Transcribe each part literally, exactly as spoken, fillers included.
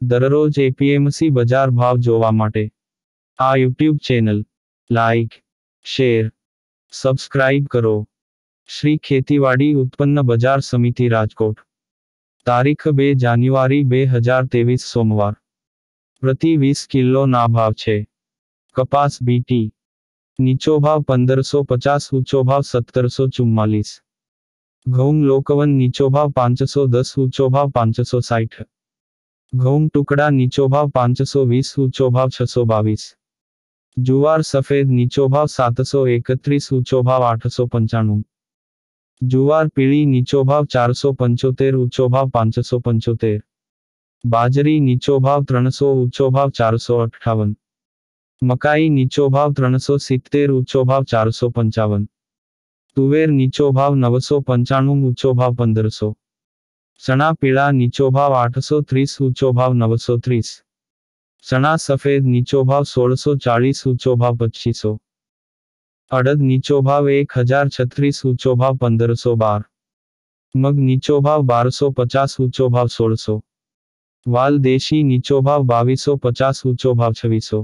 દરરોજ એપીએમસી બજાર ભાવ જોવા માટે આ YouTube channel like, share, subscribe કરો. શ્રી ખેતીવાડી ઉત્પન્ન બજાર સમિતિ રાજકોટ. તારીખ બે જાન્યુઆરી બે હજાર ત્રેવીસ સોમવાર. પ્રતિ વીસ કિલોના ભાવ છે. કપાસ બીટી નીચો ભાવ પંદરસો પચાસ, ઊંચો ભાવ સત્તરસો ચુમ્માલીસ. ઘઉં લોકવન નીચો ભાવ પાંચસો દસ, ઊંચો ભાવ પાંચસો સાઠ. ઘઉં ટુકડા નીચો ભાવ પાંચસો વીસ, ઊંચો ભાવ છસો બાવીસ. જુવાર સફેદ નીચો ભાવ સાતસો એકત્રીસ, ઊંચો ભાવ આઠસો પંચાણું. જુવાર પીળી નીચો ભાવ ચારસો પંચોતેર, ઊંચો ભાવ પાંચસો પંચોતેર. બાજરી નીચો ભાવ ત્રણસો, ઊંચો ભાવ ચારસો અઠ્ઠાવન. મકાઈ નીચો ભાવ ત્રણસો સિત્તેર, ઊંચો ભાવ ચારસો પંચાવન. તુવેર નીચો ભાવ નવસો પંચાણું, ઊંચો ભાવ પંદરસો. ચણા પીળા નીચો ભાવ આઠસો ત્રીસ, ઊંચો ભાવ નવસો ત્રીસ. ચણા સફેદ નીચો ભાવ સોળસો ચાળીસ, ઊંચો ભાવ પચીસો. અડદ નીચો ભાવ એક હજાર છત્રીસ, ઊંચો ભાવ પંદરસો બાર. મગ નીચો ભાવ બારસો પચાસ, ઊંચો ભાવ સોળસો. વાલ દેશી નીચો ભાવ બાવીસો પચાસ, ઊંચો ભાવ છવ્વીસો.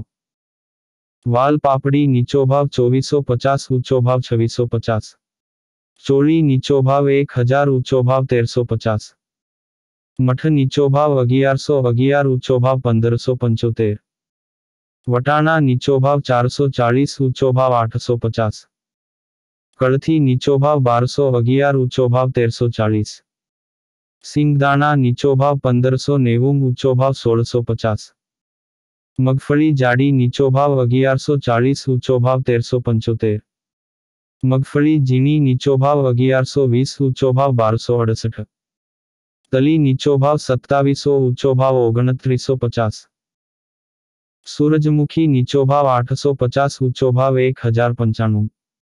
વાલ પાપડી નીચો ભાવ ચોવીસો પચાસ, ઊંચો ભાવ છવ્વીસો પચાસ. ચોળી નીચો ભાવ એક હજાર, ઊંચો ભાવ તેરસો પચાસ. મઠ નીચો ભાવ અગિયારસો અગિયાર, ઊંચો ભાવ પંદરસો પંચોતેર. વટાણા નીચો ભાવ ચારસો ચાળીસ, ઊંચો ભાવ આઠસો પચાસ. કળથી નીચો ભાવ બારસો અગિયાર, ઊંચો ભાવ તેરસો ચાળીસ. સિંગદાણા નીચો ભાવ પંદરસો નેવું, ઊંચો ભાવ સોળસો પચાસ. મગફળી જાડી નીચો ભાવ અગિયારસો ચાળીસ, ઊંચો ભાવ તેરસો પંચોતેર. મગફળી ઝીણી નીચો ભાવ અગિયારસો વીસ, ઊંચો ભાવ બારસો અડસઠ. તલી નીચો ભાવ સત્તાવીસો, ઊંચો ભાવ ઓગણત્રીસો પચાસ. સૂરજમુખી નીચો ભાવ આઠસો પચાસ, ઊંચો ભાવ એક હજાર પંચાણું.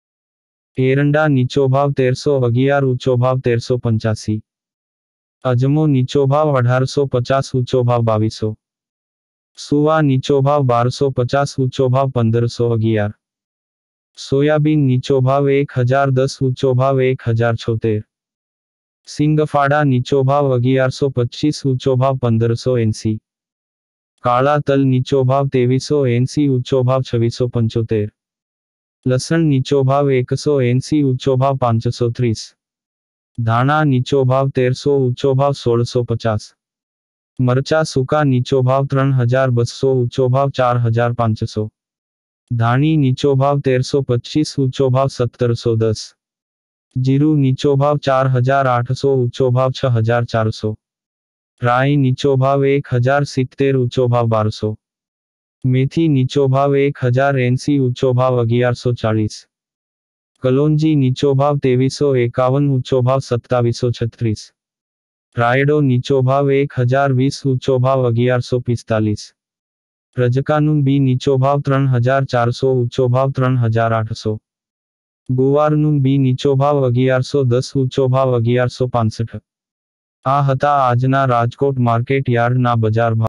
એરંડા નીચો ભાવ તેરસો અગિયાર, ઊંચો ભાવ તેરસો પંચ્યાસી. અજમો નીચો ભાવ અઢારસો પચાસ, ઊંચો ભાવ બાવીસો. સુવા નીચો ભાવ બારસો પચાસ, ઊંચો ભાવ પંદરસો અગિયાર. સોયાબીન નીચો ભાવ એક હજાર દસ, ઊંચો ભાવ એક હજાર છોતેર. સિંગફાડા નીચો ભાવ અગિયારસો પચીસ, ઊંચો ભાવ પંદરસો એંસી. કાળા તલ નીચો ભાવ ત્રેવીસો એંસી, ઊંચો ભાવ છવ્વીસો પંચોતેર. લસણ નીચો ભાવ એકસો એંસી, ઊંચો ભાવ પાંચસો ત્રીસ. ધાણા નીચો ભાવ તેરસો, ઊંચો ભાવ સોળસો પચાસ. મરચા સૂકા નીચો ભાવ ત્રણ હજાર બસો, ઊંચો ભાવ ચાર હજાર પાંચસો. ધાણી નીચો ભાવ તેરસો પચીસ, ઊંચો ભાવ સત્તરસો દસ. જીરું નીચો ભાવ ચાર હજાર આઠસો, ઊંચો ભાવ છ હજાર ચારસો. રાઈ નીચો ભાવ એક હજાર સિત્તેર, ઊંચો ભાવ બારસો. મેથી નીચો ભાવ એક હજાર એંસી, ઊંચો ભાવ અગિયારસો ચાળીસ. કલોંજી નીચો ભાવ ત્રેવીસો એકાવન, ઊંચો ભાવ સત્તાવીસો છત્રીસ. રાયડો નીચો ભાવ એક હજાર વીસ, ઊંચો ભાવ અગિયારસો પિસ્તાલીસ. રજકાનું બી નીચો ભાવ ત્રણ હજાર ચારસો, ઊંચો ભાવ ત્રણ હજાર આઠસો. ગુવારનું બી નીચો ભાવ અગિયારસો દસ, ઊંચો ભાવ અગિયારસો પાંસઠ. આ હતા આજના રાજકોટ માર્કેટ યાર્ડના બજાર ભાવ.